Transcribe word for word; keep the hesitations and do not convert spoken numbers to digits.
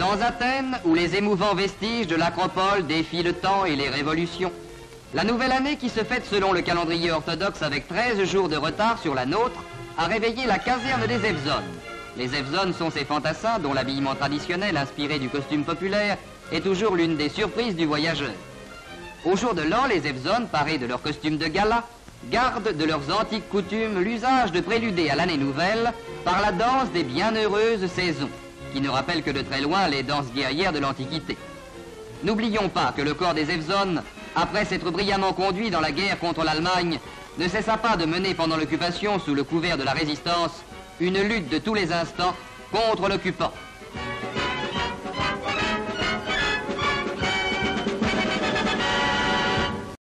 Dans Athènes, où les émouvants vestiges de l'acropole défient le temps et les révolutions, la nouvelle année qui se fête selon le calendrier orthodoxe avec treize jours de retard sur la nôtre a réveillé la caserne des Evzones. Les Evzones sont ces fantassins dont l'habillement traditionnel inspiré du costume populaire est toujours l'une des surprises du voyageur. Au jour de l'an, les Evzones, parés de leur costume de gala, gardent de leurs antiques coutumes l'usage de préluder à l'année nouvelle par la danse des bienheureuses saisons, qui ne rappelle que de très loin les danses guerrières de l'Antiquité. N'oublions pas que le corps des Evzones, après s'être brillamment conduit dans la guerre contre l'Allemagne, ne cessa pas de mener pendant l'occupation, sous le couvert de la résistance, une lutte de tous les instants contre l'occupant.